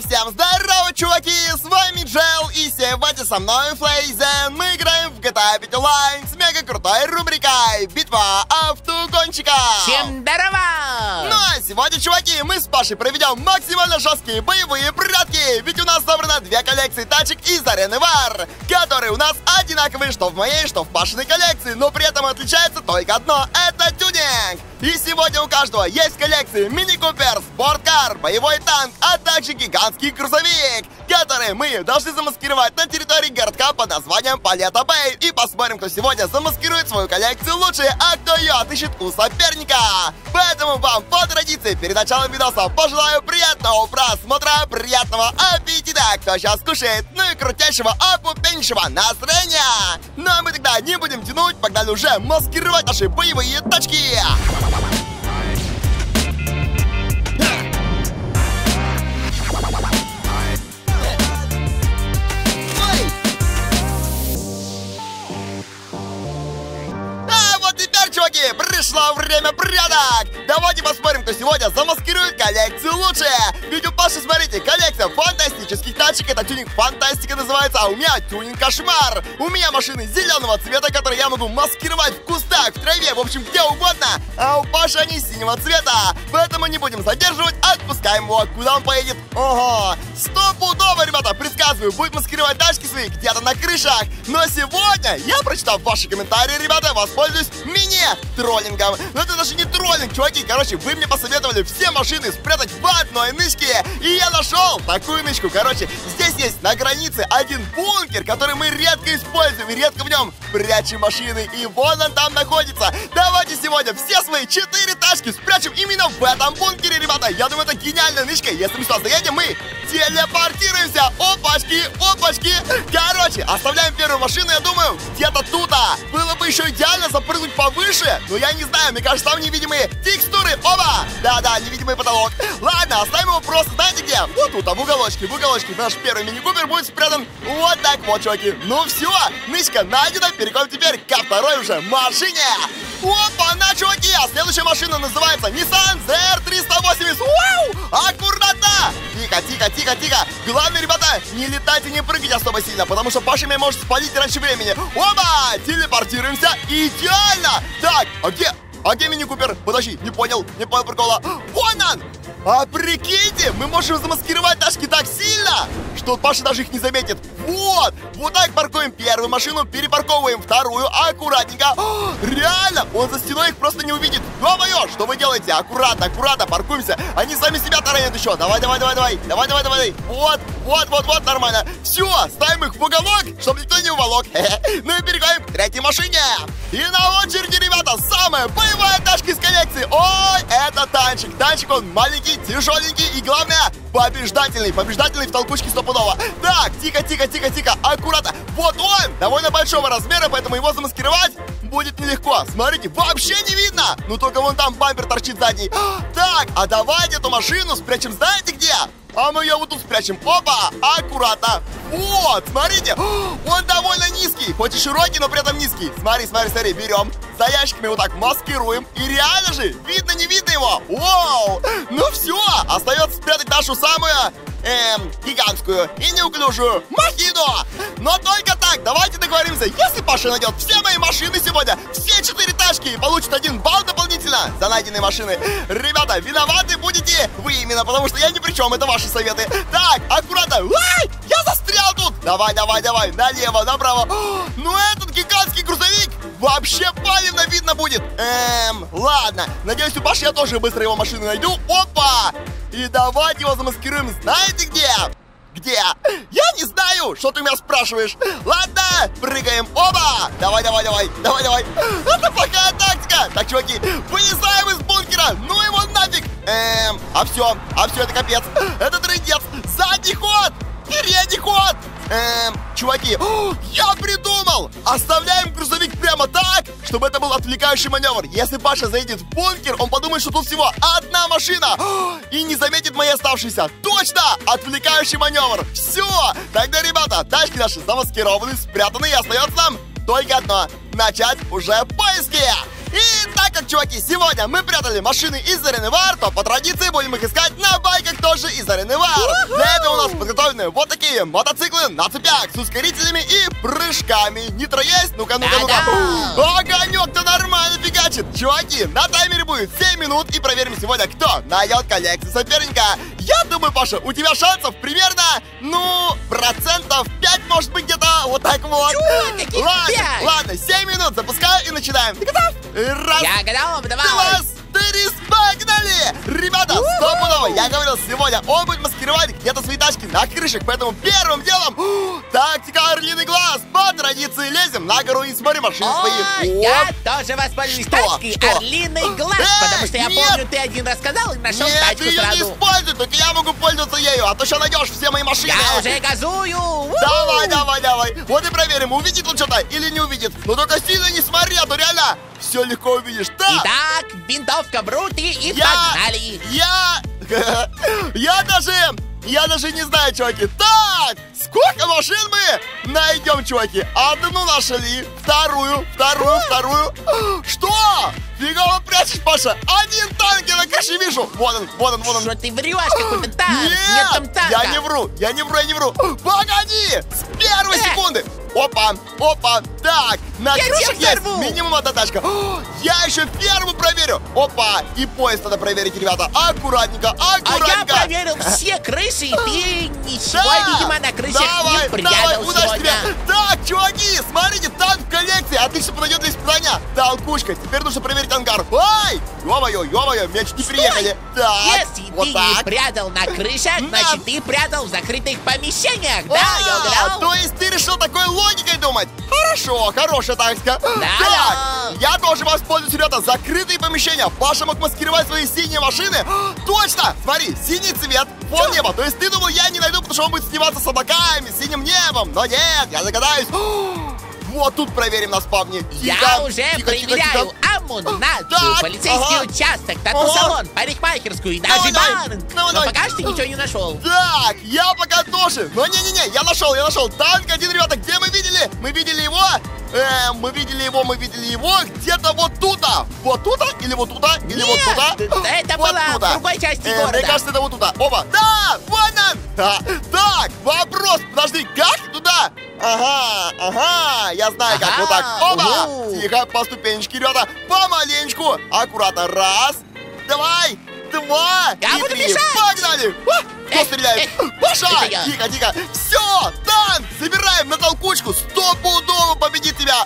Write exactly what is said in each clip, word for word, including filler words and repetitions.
Всем здорово, чуваки! С вами Джел, и сегодня со мной Флейзен. Мы играем в джи ти эй пять Online с мега крутой рубрикой «Битва автогонщиков». Всем здорово! Ну а сегодня, чуваки, мы с Пашей проведем максимально жесткие боевые прятки. Ведь у нас собрано две коллекции тачек из арены Вар, которые у нас одинаковые, что в моей, что в Пашиной коллекции, но при этом отличается только одно — это тюнинг. И сегодня у каждого есть в коллекции мини-купер, спорткар, боевой танк, а также гигантский грузовик, которые мы должны замаскировать на территории городка под названием Палета Бэй. И посмотрим, кто сегодня замаскирует свою коллекцию лучше, а кто ее отыщет у соперника. Поэтому вам по традиции перед началом видоса пожелаю приятного просмотра, приятного аппетита, кто сейчас кушает, ну и крутящего, опупеннейшего настроения. Ну а мы тогда не будем тянуть, погнали уже маскировать наши боевые тачки. Чуваки, пришло время пряток! Давайте посмотрим, кто сегодня замаскирует коллекцию лучше! Ведь у Паши, смотрите, коллекция фантастических тачек, это тюнинг фантастика называется, а у меня тюнинг кошмар! У меня машины зеленого цвета, которые я могу маскировать в кустах, в траве, в общем, где угодно, а у Паши они синего цвета! Поэтому не будем задерживать, отпускаем его, куда он поедет. Ого! Стопудово, ребята, предсказываю, будет маскировать тачки свои где-то на крышах! Но сегодня, я прочитал ваши комментарии, ребята, воспользуюсь мини троллингом. Но это даже не троллинг, чуваки. Короче, вы мне посоветовали все машины спрятать в одной нычке. И я нашел такую нычку. Короче, здесь есть на границе один бункер, который мы редко используем и редко в нем прячем машины. И вон он там находится. Давайте сегодня все свои четыре тачки спрячем именно в этом бункере, ребята. Я думаю, это гениальная нычка. Если мы сюда заедем, мы телепортируемся. Опачки, опачки. Короче, оставляем первую машину, я думаю, где-то тут. Было бы еще идеально запрыгнуть повыше. Но я не знаю, мне кажется, там невидимые текстуры. Оба! Да-да, невидимый потолок. Ладно, оставим его просто, знаете где? Вот тут, а в уголочке, в уголочке. Наш первый мини-купер будет спрятан вот так вот, чуваки. Ну все, нычка найдена. Переходим теперь ко второй уже машине. Опа-на, чуваки! А следующая машина называется Nissan зет эр триста восемьдесят. Вау! Аккуратно! Тихо, тихо, тихо, тихо. Главное, ребята, не летать и не прыгать особо сильно, потому что Паша меня может спалить раньше времени. Оба! Телепортируемся. Идеально! Так, а где? А где мини-купер? Подожди, не понял, не понял прикола. Вон он! А прикиньте, мы можем замаскировать тачки так сильно, что Паша даже их не заметит. Вот, вот так паркуем первую машину, перепарковываем вторую, аккуратненько. О, реально, он за стеной их просто не увидит. Ё-моё, что вы делаете? Аккуратно, аккуратно, паркуемся. Они сами себя таранят еще. Давай, давай, давай, давай, давай, давай, давай. Вот, вот, вот, вот, нормально. Все, ставим их в уголок, чтобы никто не уволок. Ну и переходим к третьей машине. И на очереди, ребята, самая боевая тачка из коллекции. Ой, это танчик. Танчик, он маленький, тяжеленький и, главное, побеждательный. Побеждательный в толкучке стопудово. Так, тихо, тихо, тихо, тихо, аккуратно. Вот он, довольно большого размера, поэтому его замаскировать будет нелегко. Смотрите, вообще не видно. Ну только вон там бампер торчит задний. Так, а давайте эту машину спрячем, знаете где? А мы ее вот тут спрячем. Опа, аккуратно. Вот, смотрите, он довольно низкий. Хоть и широкий, но при этом низкий. Смотри, смотри, смотри, берем. За ящиками вот так маскируем. И реально же, видно, не видно его. Вау, ну все, остается спрятать нашу самую Эм, гигантскую и неуклюжую махину. Но только так, давайте договоримся. Если Паша найдет все мои машины сегодня, все четыре тачки, и получит один балл дополнительно за найденные машины, ребята, виноваты будете вы именно, потому что я ни при чем, это ваши советы. Так, аккуратно. Ай, я застрял тут. Давай, давай, давай, налево, направо. Ну этот гигантский грузовик вообще палевно видно будет. Эм, ладно, надеюсь, у Паши я тоже быстро его машину найду. Опа! И давайте его замаскируем, знаете где? Где? Я не знаю, что ты меня спрашиваешь. Ладно, прыгаем. Оба! Давай, давай, давай, давай, давай. Это плохая тактика. Так, чуваки, вылезаем из бункера. Ну его нафиг. Эм, а все, а все, это капец. Это трындец. Задний ход, передний ход. Эм, чуваки, о, я придумал! Оставляем грузовик прямо так, чтобы это был отвлекающий маневр. Если Паша заедет в бункер, он подумает, что тут всего одна машина о, и не заметит мои оставшиеся. Точно! Отвлекающий маневр. Все! Тогда, ребята, тачки наши замаскированы, спрятаны, и остается нам только одно — начать уже поиски. И так как, чуваки, сегодня мы прятали машины из арены Вар, то по традиции будем их искать на байках тоже из арены Вар. Для этого у нас подготовлены вот такие мотоциклы на цепях с ускорителями и прыжками. Нитро есть? Ну-ка, ну-ка, ну-ка. Огонек-то нормально фигачит. Чуваки, на таймере будет семь минут, и проверим сегодня, кто найдет коллекцию соперника. Я думаю, Паша, у тебя шансов примерно, ну, процентов пять, может быть, где-то вот так вот. Чё? Каких ладно, пять? ладно, семь минут, запускаю и начинаем. Ты готов? Раз, Я готов, давай. два, три, погнали! Ребята, стопудово, я говорил, сегодня он будет маскировать где-то свои тачки на крышах, поэтому первым делом тактика орлиный глаз. По традиции лезем на гору и смотрим машины О, свои. я Оп. тоже воспользуюсь Что? тачкой Что? орлиный глаз, Эй, потому что я нет. помню, ты один рассказал и нашел Нет, тачку ты ее не сразу. используй, только я могу пользоваться ею, а то сейчас найдешь все мои машины. Я уже газую. У-ху. Давай, давай, давай. Вот и проверим, увидит он что-то или не увидит. Но только сильно не смотри, а то реально все легко увидишь. Так, Итак, винтовка Брути и я, погнали. я, я даже, я даже не знаю, чуваки. Так, сколько машин мы найдем, чуваки? Одну нашли, вторую, вторую, вторую. Что? Фигово прячешь, Паша. Один танк я на крыше вижу. Вон он, вон он, вон он. Что ты врешь, какой-то танк? Нет там танка. я не вру, я не вру, я не вру. Погоди, с первой Э. секунды. Опа, опа, так, на Я крышах тебя есть взорву. минимум одна тачка. О, я еще первую проверю. Опа, и поезд надо проверить, ребята. Аккуратненько, А аккуратненько. я проверил все крыши, и ты ничего, Да, видимо, на крышах давай, не давай, прятал удачи сегодня. тебе. Так, чуваки, смотрите, танк в коллекции. Отлично подойдет для испытания. Толкучка, теперь нужно проверить ангар. Ай, ё-моё, ё-моё, меня чуть не Стой! приехали. Так, Если вот ты так. не прятал на крышах, Да. значит ты прятал в закрытых помещениях, да, А, я угадал? то есть ты решил такой логикой думать? Хорошо, хорошая тактика. Да, так, да. я тоже воспользуюсь, ребята, закрытые помещения. Паша мог маскировать свои синие машины. Точно! Смотри, синий цвет, фон неба. То есть ты думал, я не найду, потому что он будет сниматься с облаками, с синим небом. Но нет, я догадаюсь. Вот тут проверим на спавне. Я Тихо, уже тихо, тихо, проверяю тихо. амунацию, Так, полицейский ага. участок, тату-салон, парикмахерскую и даже Давай, давай, банк. давай, Но давай. пока что ничего не нашел. Так, я пока тоже. Но не-не-не, я нашел, я нашел. Танк один, ребята, где мы видели? Мы видели его. Э, мы видели его, мы видели его где-то вот туда. Вот туда или вот туда, или вот Нет, туда. это Вот было туда. в другой части Э, города. Мне кажется, это вот туда. Оба. Да, вон он. Да. Так, вопрос. Подожди, как туда? Ага, ага, я знаю, как. Ага, Вот так. Оба. угу. Тихо, по ступенечке, ребята. Помаленечку. Аккуратно. Раз. Давай. Два. Я и буду три. бежать. Погнали. А, Кто Э, стреляет? э, Паша! это я. Тихо, тихо. Все, танк, собираем на толкучку. Стопудово победит тебя.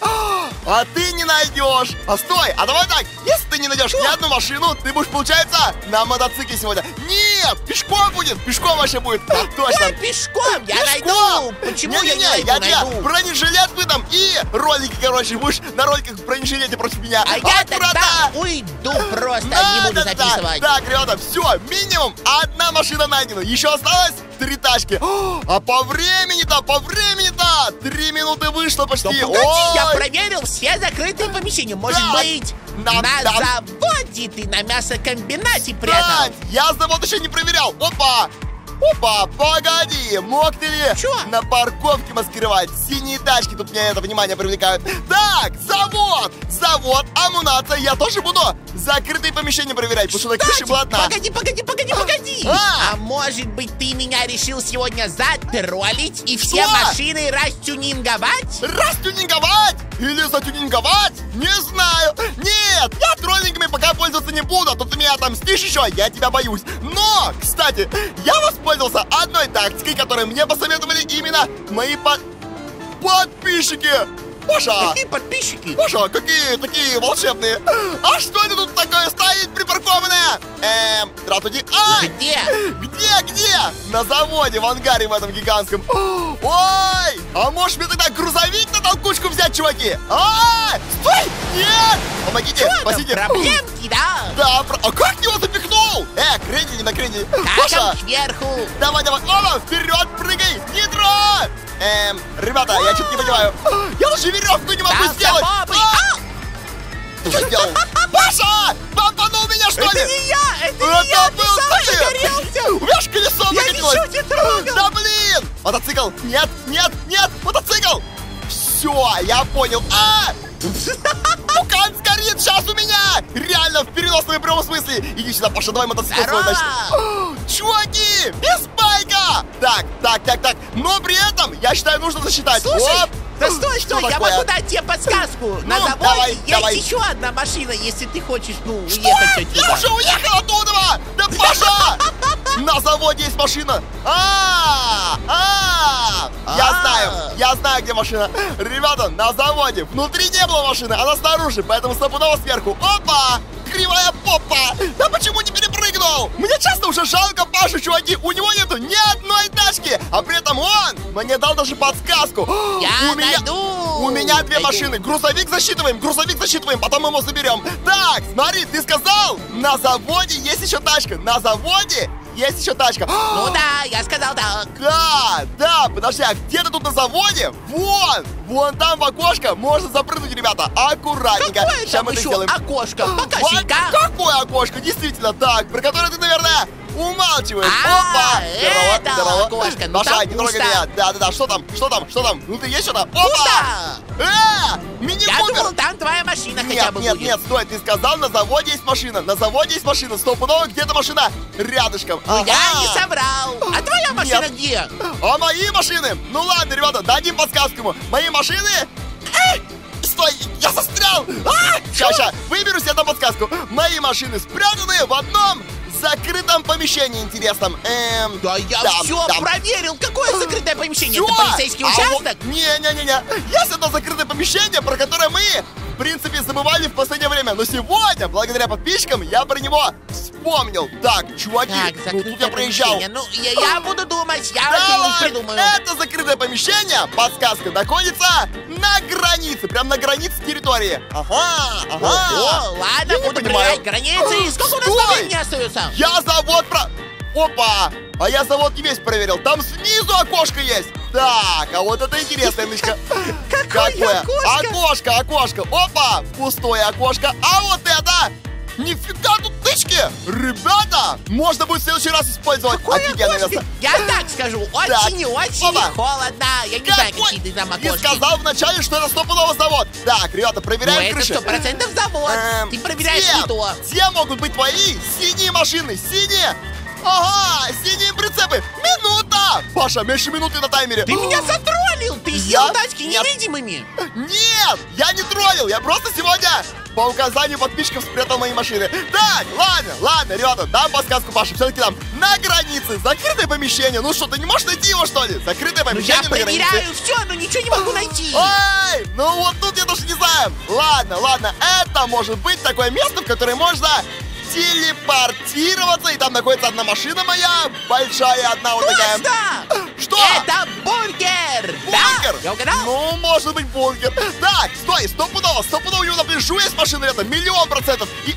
А ты не найдешь. А стой, а давай так. Если ты не найдешь ни одну машину, ты будешь, получается, на мотоцикле сегодня. Нет, пешком будет. Пешком вообще будет. Да, точно. Да, пешком я Пешком. найду. Почему я не Не-не-не, найду, я тебе найду? бронежилет выдам и ролики, короче, будешь на роликах в бронежилете против меня. А я Аккуратно. тогда уйду просто, не Да, буду да, да. записывать. Так, ребята, все, минимум одна машина найдена. Еще осталось три тачки. О, а по времени-то, по времени-то три минуты вышло почти. Да погоди, я Ой. проверил все закрытые помещения. Может Да. быть, Да, на да. заводе ты на мясокомбинате прятал? Тань, я завод еще не проверял. Опа. Опа, погоди, мог ты ли Чё? на парковке маскировать? Синие тачки тут мне это внимание привлекают. Так, завод, завод, амунация. Я тоже буду закрытые помещения проверять, потому что на крыше была одна. Погоди, погоди, погоди, погоди. А. А может быть, ты меня решил сегодня затроллить и все Что? машины растюнинговать? Растюнинговать? Или затюнинговать? Не знаю. Нет, я троллингами пока пользоваться не буду, а то ты меня отомстишь еще, я тебя боюсь. Но, кстати, я воспользовался одной тактикой, которую мне посоветовали именно мои под... подписчики. Паша, Какие подписчики? Паша, какие такие волшебные. А что это тут такое стоит припаркованное? Эм, здравствуйте. Ай! Где? Где, где? На заводе, в ангаре в этом гигантском. Ой! А можешь мне тогда грузовик на толкучку взять, чуваки? Ай! Стой! Нет! Помогите, Что там, спасите. проблемки, да? Да, про... а как ты его запихнул? Э, крендель на крендель. Как Паша, там сверху? давай, давай. Оба, вперед, прыгай! Нитро! Эм, ребята, я что-то не понимаю. Я даже веревку не могу Да, сделать. попробуй. А! Ты что сделал? Паша! Бомбанул меня, что ли? Это не я! Это не я! Это Ты был сам ты! загорелся! У меня ж колесо Я выкатилось! ничего не трогал! Да блин! Мотоцикл! Нет, нет, нет! Мотоцикл! Все, я понял! А! Ну-ка! Стакан сгорит сейчас у меня! Реально, в переносном и прямом смысле! Иди сюда, Паша, давай мотоцикл свой, значит. Чуваки! Без байка! Так, так, так, так. Но при этом, я считаю, нужно засчитать. Слушай, Оп. да стой, Что стой, я такое? могу дать тебе подсказку. На Ну, заводе давай, есть давай. еще одна машина, если ты хочешь, ну, Что? уехать отсюда. Я уже уехал оттуда! Да, Паша! На заводе есть машина! А, а, я А. знаю, я знаю, где машина. Ребята, на заводе внутри не было машины, она снаружи, поэтому стопудово сверху. Опа! Кривая попа! Да почему не перепрыгнул? Мне честно уже жалко Пашу, чуваки. У него нету ни одной тачки, а при этом он мне дал даже подсказку. Я у меня, найду. у меня две Найду. машины. Грузовик засчитываем, грузовик засчитываем, потом мы его заберем. Так, смотри, ты сказал, на заводе есть еще тачка. На заводе есть еще тачка. Ну да, я сказал так. Да, да, подожди, а где-то тут на заводе? Вон, вон там в окошко можно запрыгнуть, ребята, аккуратненько. Какое Сейчас там мы это еще сделаем. окошко? Вот Покажи-ка. какое окошко, действительно, так, про которое ты, наверное, умалчиваешь. А, Опа, это здорово, здорово. окошко, ну Маша, там не трогай пусто. меня. Да-да-да, что там, что там, что там? Ну ты есть что-то? Опа! Пусто. Э, Я мини-купер. думал, там твоя машина хотя Нет, бы нет, будет. нет, стой, ты сказал, на заводе есть машина. На заводе есть машина, стопудово где-то машина рядышком. Ну, я Ага. не соврал. А твоя машина Нет. где? А мои машины? Ну ладно, ребята, дадим подсказку ему. Мои машины... Эй! Стой, я застрял! А! Сейчас, сейчас, выберу себе одну подсказку. Мои машины спрятаны в одном закрытом помещении интересном. Эм, Да я там, все там. проверил. Какое закрытое помещение? Всё? Это полицейский А участок? вот- Не-не-не-не. Есть одно закрытое помещение, про которое мы, в принципе, забывали в последнее время. Но сегодня, благодаря подписчикам, я про него вспомнил. Так, чуваки, Так, ну закрытое тут я проезжал. помещение. Ну, я, я буду думать, я Да что-нибудь ладно, придумаю. это закрытое помещение, подсказка, находится на границе, прям на границе территории. Ага, ага. О, ладно, Я не буду понимаю. проверять границы. Сколько у нас Стой! времени остается? Я завод про... Опа! А я завод не весь проверил. Там снизу окошко есть. Так, а вот это интересная нычка. Какое окошко? Окошко, окошко. Опа! Пустое окошко. А вот это... Нифига тут тычки! Ребята! Можно будет в следующий раз использовать. Какое Офигенное окошко? место. Я так скажу, очень и очень Опа. холодно. Я не знаю, какие ты там Ты окошки. сказал вначале, что это стопудово завод. Так, ребята, Ну, проверяем это крыши. сто процентов завод. Эм, Ты проверяешь те, не то. те могут быть твои синие машины. Синие! Ага, синие прицепы. Минута! Паша, меньше минуты на таймере. Ты меня затроллил. Ты Я? сделал тачки Нет. невидимыми. Нет, я не троллил. Я просто сегодня по указанию подписчиков спрятал мои машины. Так, ладно, ладно, ребята, дам подсказку Паше. Все-таки там на границе закрытое помещение. Ну что, ты не можешь найти его, что ли? Закрытое Ну, я помещение на границе. проверяю все, но ничего не могу найти. Ой, ну вот тут я даже не знаю. Ладно, ладно, это может быть такое место, в которое можно телепортироваться. И там находится одна машина моя, большая одна вот такая. Просто! Что? Это бункер! Бункер? Да? Я угадал? Ну, может быть, бункер. Так, стой, стопудово, стопудово у него на пляжу есть машина, это миллион процентов. И...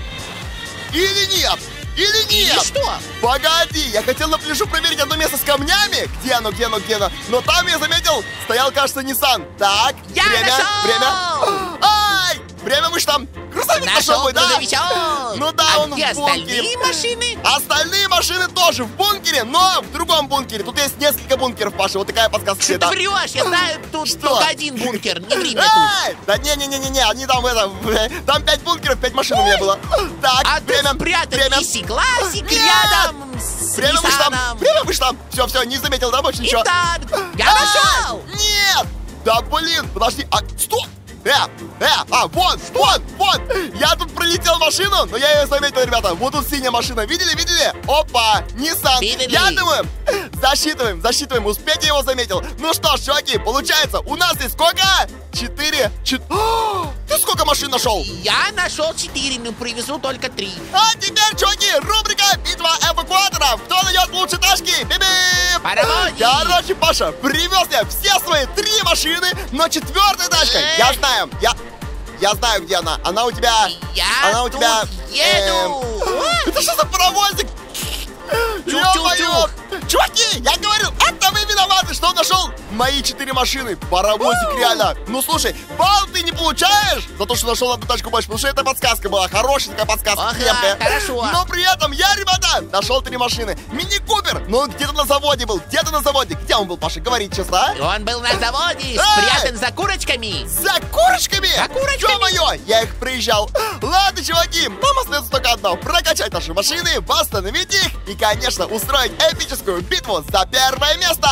Или нет? Или Или нет? что? Погоди, я хотел на пляжу проверить одно место с камнями. Где оно, где оно, где оно? Но там я заметил, стоял, кажется, Nissan. Так, Я время, нашел! время. Ай, время мы ж там. Грузовик нашел Нашел мой, да? грузовичок. Ну да, а он где в бункере. остальные машины? Остальные машины тоже в бункере, но в другом бункере. Тут есть несколько бункеров, Паша. Вот такая подсказка Что тебе, ты да. врешь? Я знаю, тут Что? только один бункер. Не ври мне тут. Эй! Да не-не-не-не, они там это, там пять бункеров, пять машин у меня было. Так, А время, тут спрятан время. Иси Классик Нет! рядом с Время выше там, Ниссаном. время выше там. Все, все, не заметил, да, больше И ничего. танк. Я А, нашел. Нет! Да блин, подожди, а, стоп! Э, э, а, вон, вон, вон! Я тут пролетел машину, но я ее заметил, ребята. Вот тут синяя машина. Видели, видели? Опа, Nissan. Видели. Я думаю, засчитываем, засчитываем. Успеть я его заметил. Ну что ж, чуваки, получается, у нас есть сколько? Четыре, чет... О, ты сколько машин нашел? Я нашел четыре, но привезу только три. А теперь, чуваки, рубрика «Битва эвакуаторов». Кто найдет лучше тачки? Биби! Паровозик. Короче, Паша, привез я все свои три машины, но четвертая тачка, Эй. я знаю, я... Я знаю, где она. Она у тебя... Я Она у тут тебя... еду. эм, Это что за паровозик? Чух-чух-чух. Ё-моё! Чуваки, я говорил, это вы виноваты, что он нашел мои четыре машины. Паровозик, реально. Ну, слушай, балл ты не получаешь за то, что нашел одну тачку больше, потому что это подсказка была. Хорошая такая подсказка. Ага, хорошо. Но при этом я, ребята, нашел три машины. Мини-купер, но он где-то на заводе был. Где-то на заводе. Где он был, Паша? Говори честно, а? Он был на заводе, Эй! спрятан за курочками. За курочками? За курочками. Ё-моё, я их проезжал. Ладно, чуваки, нам остается только одно. Прокачать наши машины, восстановить их и, конечно, устроить эпическую битву за первое место.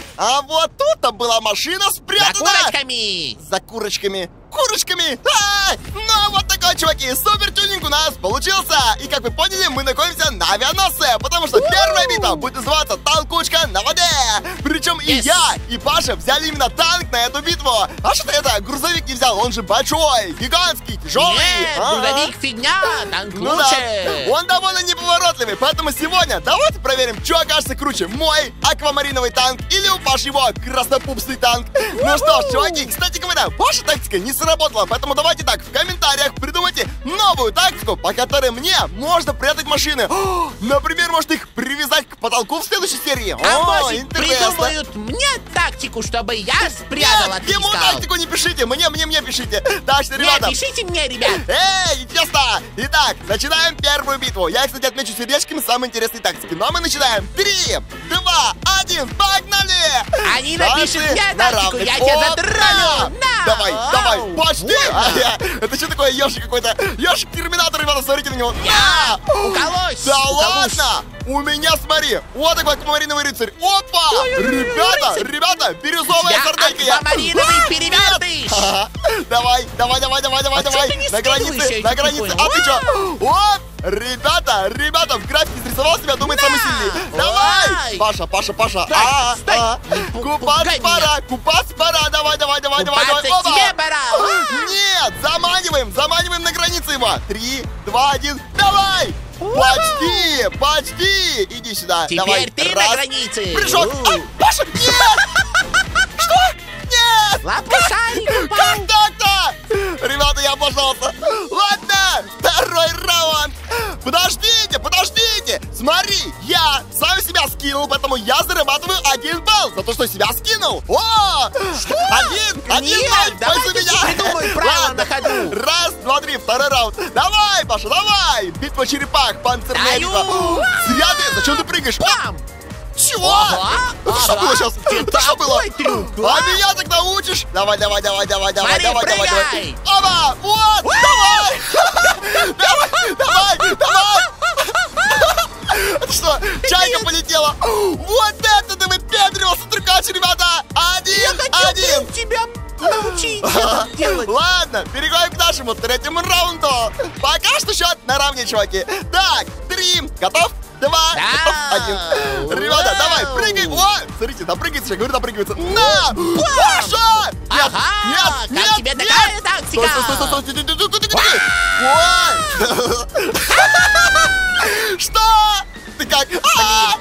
А вот тут-то была машина спрятана. За курочками. За курочками. Курочками! А! Ну вот такой, чуваки, супер тюнинг у нас получился. И как вы поняли, мы находимся на авианосце, потому что первая битва будет называться «Толкучка на воде». Причем и Yes. я, и Паша взяли именно танк на эту битву. А что-то это, грузовик не взял, он же большой, гигантский, тяжелый. Нет, А-а. грузовик фигня, танк Ну лучше. да, он довольно неповоротливый, поэтому сегодня давайте проверим, что окажется круче, мой аквамариновый танк или у Паши его краснопупсый танк. Ну что ж, чуваки, кстати говоря, ваша тактика не сработала, поэтому давайте так, в комментариях придумайте новую тактику, по которой мне можно прятать машины. О, например, может их привязать к потолку в следующей серии. А О, может, интересно. придумают мне тактику, чтобы я спрятал, Нет, ему отыскал? тактику не пишите, мне, мне, мне пишите. Так что, Нет, ребята, пишите мне, ребят. эй, честно! Итак, начинаем первую битву. Я, кстати, отмечу сердечками самые интересные тактики. Но мы начинаем. Три, два, один, погнали! Они напишут Шансы мне на тактику, равных. я тебя Опа! затроллю. На! Давай, Ау! давай, почти! Больно. А, я- Это что такое, ежик какой-то? Ежик-терминатор, ребята, смотрите на него. Я На! уколось. Да уколось. ладно! У меня, смотри, вот такой аквамариновый рыцарь. Опа! Ой-ой-ой, Ребята, рыцарь. ребята, бирюзовая Я сарделька. я. аквамариновый А, перевертыш. нет. Ага. Давай, давай, давай, давай, давай, А чё давай. ты не На скидываешь, границе, я на не границе. понял? А ты чё? Оп! Ребята, ребята, в графике срисовал себя, думает, самый сильный. Давай! Ой. Паша, Паша, Паша. Стой, А, стой. а. Не пу- Купаться пугай пора, купаться пора. Давай, давай, давай, давай, давай. Купаться Опа. тебе пора. А. Нет, заманиваем, заманиваем на границе его. Три, два, один, давай! Почти, почти. Иди сюда. Теперь давай. ты Раз. на границе. Прыжок. У. А, Паша, нет! Что? Нет! Лопушарик упал. Как так-то? Ребята, я облажался. Ладно, второй раунд. Подождите, подождите. Смотри, я сам себя скинул, поэтому я зарабатываю один балл за то, что себя скинул. О! Один, один Нет, балл. давай Пусть у ты меня. придумай правила Ладно. на ходу. Раз, два, три, второй раунд. Давай, Паша, давай. Битва черепах, панцирная Даю. битва. Зря ты, зачем ты прыгаешь? Бам! Чего? Ага, Это что ага. было сейчас? Это Это что было? такой трюк, А а? меня так научишь? Давай, давай, давай, давай, давай, Смотри, давай, давай, давай. прыгай. Оба! Вот! Давай! Давай, давай, давай! Это что, чайка полетела? Вот это ты выпендривался, трюкач, ребята! Один, один! Хотел тебя научить это делать. Ладно, переходим к нашему третьему раунду. Пока что счет наравне, чуваки. Так, три, готов? Два, Да. готов, один. Ребята, давай, прыгай. О, смотрите, допрыгается, я говорю, допрыгивается. На! Паша! Нет, Ага, нет, как нет, тебе нет. такая тактика? Стой, стой, стой, стой, стой, стой, стой, стой, стой, стой. Ой! Что? Ты как? А!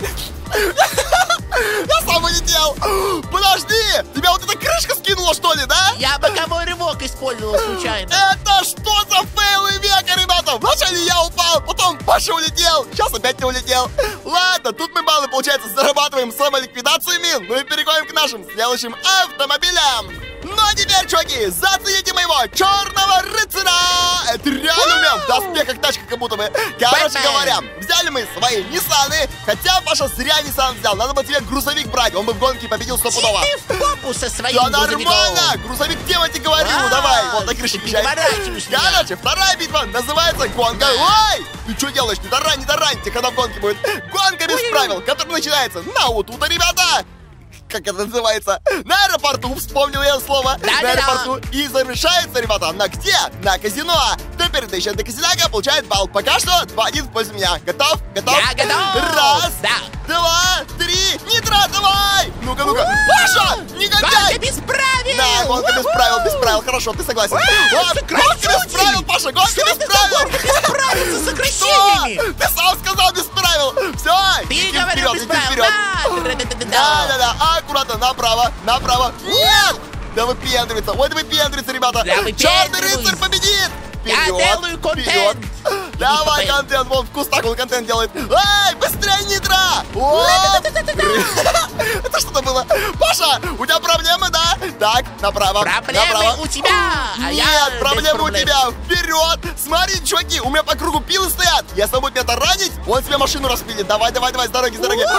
Я сам улетел! Подожди! Тебя вот эта крышка скинула, что ли, да? Я боковой рывок использовал случайно. Это что за фейлы века, ребята? Вначале я упал, потом Паша улетел, сейчас опять не улетел. Ладно, тут мы баллы, получается, зарабатываем самоликвидациями, ну и переходим к нашим следующим автомобилям. Ну а теперь, чуваки, зацените моего черного рыцаря! Это реально у меня в доспехах тачка как будто бы. Короче Бэтмен. говоря, взяли мы свои Ниссаны, хотя Паша зря Ниссан взял, надо было тебе грузовик брать, он бы в гонке победил стопудово. Ты в попу со своим Да грузовиком. нормально! Грузовик, где я тебе говорю? А, Давай, вот на крыше ты езжай. переворачиваешь меня. Короче, вторая битва называется гонка. Ой! Ты что делаешь? Не тарань, не тарань, тебе когда в гонке будет. Гонка без Ой-ой-ой. правил, которая начинается на утута, ребята! Как это называется? На аэропорту, вспомнил я слово. Да-да-да. На аэропорту. И завершается, ребята, на где? На казино. Кто передающий до казино, получает балл. Пока что два-один в пользу меня. Готов? Готов? Я готов. Раз, Да. два, три. Нитро, давай! Ну-ка, ну-ка. Паша, негодяй! Гонка без правил. Да, гонка без правил, без правил, хорошо, ты согласен. Эй, О, гонка сокращайте! без правил, Паша, гонка Что без это за правил! гонка без правил со Что? сокращениями? Ты сам сказал без правил! Все, Ты иди говорил вперед, без иди правил. вперед! Да. Да-да-да, аккуратно, направо, направо. Нет! Да выпендривается, ой, да выпендривается, ребята! Да Черный выпендриваюсь. рыцарь победит! Я Вперед, делаю контент. вперед. Давай Иди, контент, вон в кустах он контент делает. Ай, быстрее, Нитро! О! Это что-то было. было. Паша, у тебя проблемы, да? Так, направо. Проблемы направо. у тебя, а Нет, я проблемы без у проблем. тебя. Вперед. Смотри, чуваки, у меня по кругу пилы стоят. Если он будет меня ранить, он себе машину распилит. Давай, давай, давай, с дороги, с дороги.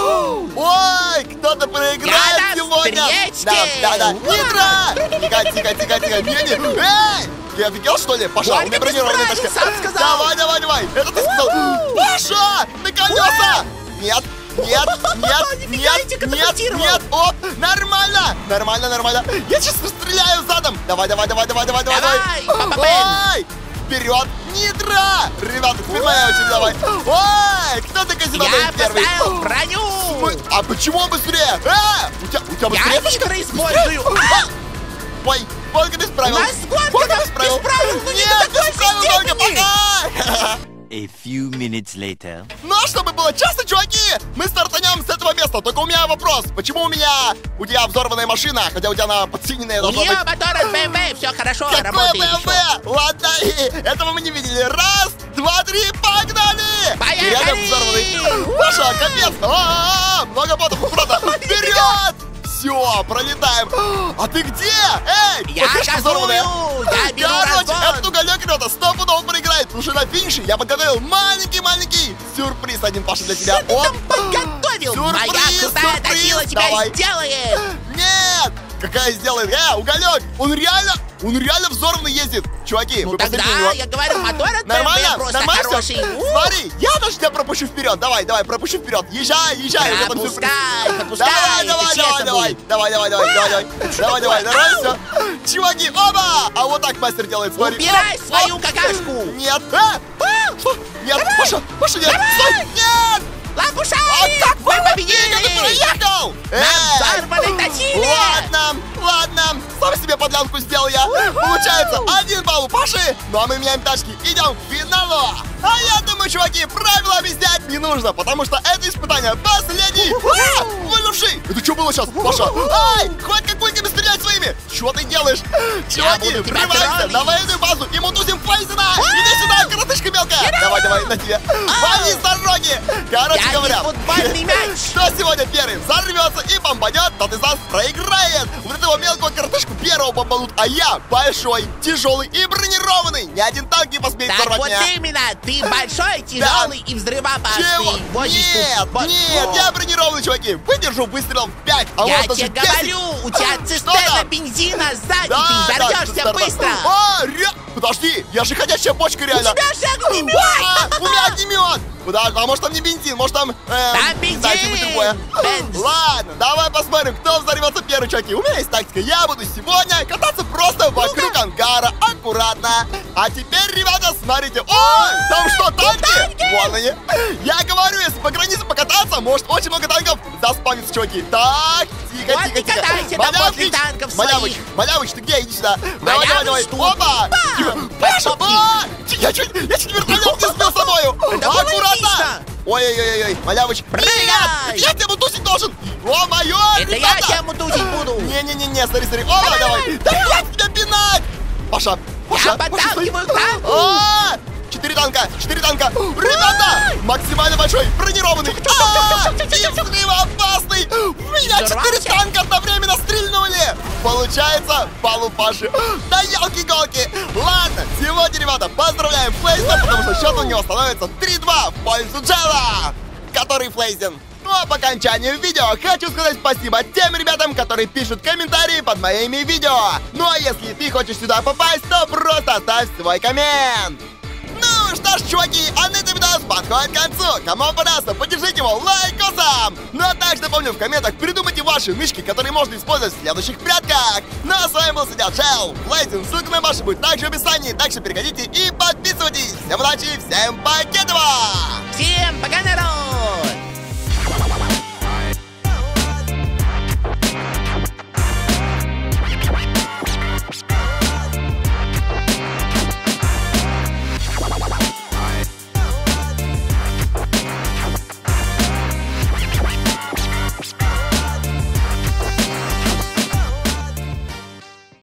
Ой, кто-то проиграет Я на сегодня. встречке. Да, да, да. Нитро! Тихо, тихо, тихо, тихо. Не, не. Эй! Ты офигел, что ли? Паша, у меня Только бронированная без тачка. правил, сам сказал. Давай, давай, давай. Это ты сказал. Паша, на колеса. Нет. Нет, нет, Нифига, нет, я тебя нет, катапультировал. нет, оп, нормально, нормально, нормально. Я сейчас стреляю задом. Давай, давай, давай, давай, давай, давай. Давай, Папа Бен. Ой, вперед, Нитро. Ребята, теперь моя очередь, давай. Ой, кто ты казино Я первый? поставил броню. Мы- А почему он быстрее? А, у тебя, у тебя быстрее? Я нитро использую. А! Ой, Волга без правил. У нас гонка Волга без правил, но не Нет, до такой без правил, Волга, степени. пока. A few minutes later. Ну, чтобы было честно, чуваки, мы стартанем с этого места. Только у меня вопрос. Почему у меня, у тебя взорванная машина, хотя у тебя она подсиненная У должна нее быть? мотор от бэ эм вэ, все хорошо, Какое работает бэ эм вэ? еще. Ладно, этого мы не видели. Раз, два, три, погнали! Поехали! И рядом взорванный. Паша, капец! А-а-а, много ботов, аккуратно! Вперед! Все, пролетаем. А ты где? Эй, Я подвижка взорванная. газую, я беру Короче, разгон. этот уголек, ребята, стопудово проиграет, потому что на финише я подготовил маленький-маленький сюрприз один, Паша, для тебя. Что ты там подготовил? Моя Сюрприз, крутая сюрприз, точила тебя давай. сделает. Нет! Какая сделает? Э, уголек! Он реально, он реально взорванный ездит. Чуваки, Ну вы посмотрите на тогда, него. я говорю, мотор от бэ эм вэ Нормально? просто Нормально хороший. всё? У, Смотри, я даже тебя пропущу вперед. Давай, давай, пропущу вперед. Езжай, езжай. у меня там сюрприз. Пропускай, пропускай, Давай, это давай, давай, честно давай. будет. Давай, давай, давай, давай, давай. Давай, давай, давай, все. Чуваки, оба! А вот так мастер делает, смотри. Убирай Оп, свою оп. какашку. Нет. А! Что? Нет, Паша, Паша, нет. Стой, нет. Лапушай, А как вы вы Ты победили. проехал? На Эй! взорванной точиле. Ладно, ладно, сам себе подлянку сделал я. Получается, один балл у Паши, ну а мы меняем тачки, идем к финалу. А я думаю, чуваки, правила объяснять не нужно, потому что это испытание последний. А! Вылюши! Это что было сейчас, Паша? Ай, хватит как кульками стрелять своими. Что ты делаешь? Чуваки, буду тебя врываемся троллить. на военную базу и мутузим Фейзена. Иди сюда, коротышка мелкая. Давай, давай, на тебе. Вали с дороги. Короче Я говоря. не футбольный мяч. Кто сегодня первый взорвется и бомбанет, тот из нас проиграет. Вот этого мелкого картошку первого бомбанут, а я большой, тяжелый и бронированный. Ни один танк не посмеет Так взорвать вот меня. именно, ты большой, тяжелый и взрывоопасный. Чего? Возишь тут Нет, бо- нет, О, я бронированный, чуваки. Выдержу выстрел в пять, а Я может тебе даже десять. говорю, у тебя Что цистерна там? бензина сзади, Да, ты да, взорвешься цистерна. быстро. А, ре... Подожди, я же ходячая бочка У реально. тебя же огнемет. А, у меня огнемет! Подожди, а может там не бензин, может там... Э, Там не знаю, бензин! что-нибудь другое. Бенз. Ладно, давай посмотрим, кто взорвется первый, чуваки. У меня есть тактика, я буду сегодня кататься просто вокруг ангара, аккуратно. А теперь, ребята, смотрите. Ой, там что, танки? Вон они. Я говорю, если по границе покататься, может очень много танков заспавнится, чуваки. Так, тихо, Вот тихо, и тихо. катайся там возле танков Малявыч, своих. Малявыч, ты где? Иди сюда. Давай, давай, давай. Малявыч тут. Опа! Бам! Тихо. По Паша, попке. а! Я чуть, я чуть вертолет не сбил с собою. Это было Аккуратно. эпично. Ой-ой-ой, Малявыч. Прыгай. Нет, я тебя тусить должен. О-моё, Это я ребята. тебя мутузить буду. Не-не-не, смотри, смотри. О, давай, давай. Да хватит тебя пинать. Паша, Паша, Я Паша, подталкиваю стой. танку. А, Четыре танка, четыре танка. Ребята, максимально большой, бронированный. А, и взрывоопасный. У меня четыре Взорвался? танка одновременно стрельнули. Получается, балл у Паши. Да елки-галки. Ладно, сегодня, ребята, поздравляем Флейзена, потому что счет у него становится три-два в пользу Джела, который Флейзен. Ну а по окончанию видео хочу сказать спасибо тем ребятам, которые пишут комментарии под моими видео. Ну а если ты хочешь сюда попасть, то просто оставь свой коммент. Ну что ж, чуваки, а на этом видос подходит к концу. Кому понравился, поддержите его лайкосом. Ну а также напомню, в комментах придумайте ваши нычки, которые можно использовать в следующих прятках. Ну а с вами был Судья Джел. Лайзен, ссылка на ваши будет также в описании. Так что переходите и подписывайтесь. Всем удачи, всем покедова! Всем пока, народ!